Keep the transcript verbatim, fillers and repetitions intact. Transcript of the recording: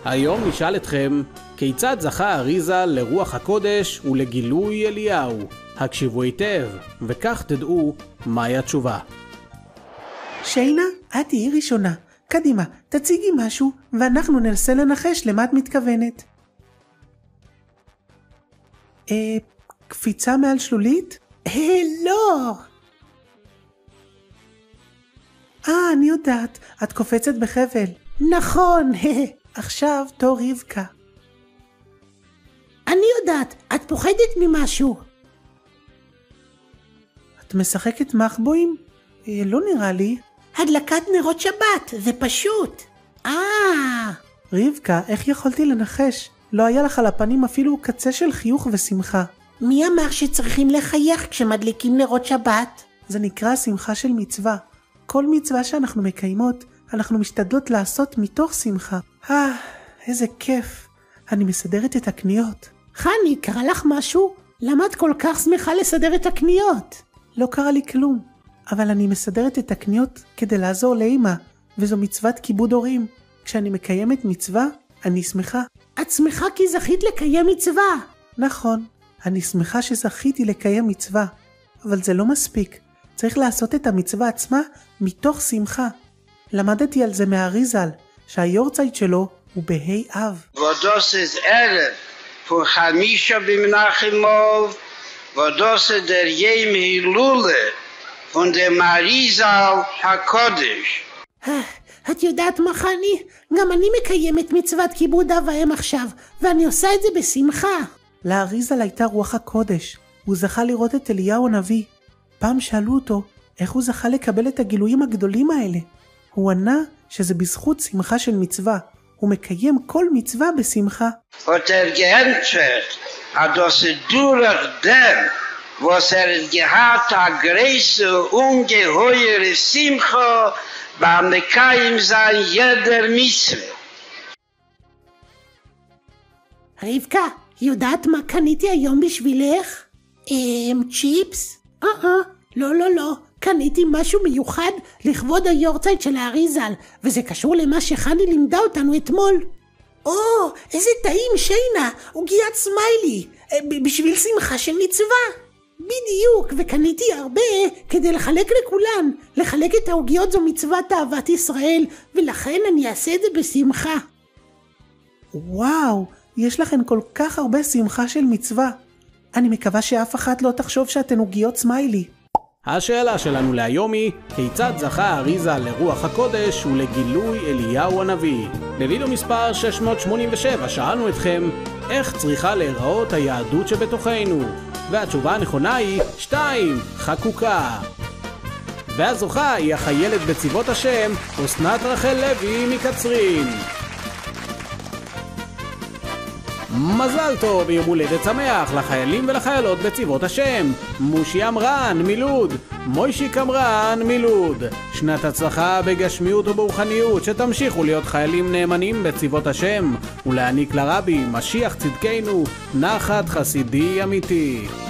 היום נשאל אתכם, כיצד זכה אריזל לרוח הקודש ולגילוי אליהו? הקשיבו היטב, וכך תדעו מהי התשובה. שיינה, את תהיי ראשונה. קדימה, תציגי משהו, ואנחנו ננסה לנחש למה את מתכוונת. אה, קפיצה מעל שלולית? אה, לא. אה, אני יודעת, את קופצת בחבל. נכון, עכשיו תור רבקה. אני יודעת, את פוחדת ממשהו. את משחקת מחבואים? אה, לא נראה לי. הדלקת נרות שבת, זה פשוט. אה. רבקה, איך יכולתי לנחש? לא היה לך על הפנים אפילו קצה של חיוך ושמחה. מי אמר שצריכים לחייך כשמדליקים נרות שבת? זה נקרא שמחה של מצווה. כל מצווה שאנחנו מקיימות, אנחנו משתדלות לעשות מתוך שמחה. אה, איזה כיף. אני מסדרת את הקניות. חני, קרה לך משהו? למה את כל כך שמחה לסדר את הקניות? לא קרה לי כלום, אבל אני מסדרת את הקניות כדי לעזור לאמא, וזו מצוות כיבוד הורים. כשאני מקיימת מצווה, אני שמחה. את שמחה כי זכית לקיים מצווה. נכון, אני שמחה שזכיתי לקיים מצווה, אבל זה לא מספיק. צריך לעשות את המצווה עצמה מתוך שמחה. למדתי על זה מהאריזל, שהיורצייט שלו הוא בהי אב. ודוס איז ערב פור חמישה במנחמוב, ודוס דר ים הילולה פון דם אריזל הקודש. את יודעת מה חני? גם אני מקיימת מצוות כיבוד אב ואם עכשיו, ואני עושה את זה בשמחה. לאריזל הייתה רוח הקודש. הוא זכה לראות את אליהו הנביא. פעם שאלו אותו איך הוא זכה לקבל את הגילויים הגדולים האלה. הוא ענה שזה בזכות שמחה של מצווה. הוא מקיים כל מצווה בשמחה. Und er geantwortet, dass er durch dem, was er gehabt hat, große, ungeheure Simcha, beim Nekayim sein jeder Mitzvah. רבקה, יודעת מה קניתי היום בשבילך? אמ, צ'יפס? אה, אה, לא, לא, לא. קניתי משהו מיוחד לכבוד היורצייט של האריזל, וזה קשור למה שחני לימדה אותנו אתמול. או, איזה טעים שיינה, עוגיית סמיילי, בשביל שמחה של מצווה. בדיוק, וקניתי הרבה כדי לחלק לכולן. לחלק את העוגיות זו מצוות אהבת ישראל, ולכן אני אעשה את זה בשמחה. וואו, יש לכן כל כך הרבה שמחה של מצווה. אני מקווה שאף אחת לא תחשוב שאתן עוגיות סמיילי. השאלה שלנו להיום היא, כיצד זכה אריזל לרוח הקודש ולגילוי אליהו הנביא? בווידאו מספר שש מאות שמונים ושבע שאלנו אתכם, איך צריכה להיראות היהדות שבתוכנו? והתשובה הנכונה היא שתיים, חקוקה. והזוכה היא החיילת בצבאות השם, אסנת רחל לוי מקצרין. מזל טוב ויום הולדת שמח לחיילים ולחיילות בצבאות השם. מושי אמרן מלוד, מוישי קמרן מלוד. שנת הצלחה בגשמיות וברוחניות, שתמשיכו להיות חיילים נאמנים בצבאות השם ולהעניק לרבי משיח צדקנו נחת חסידי אמיתי.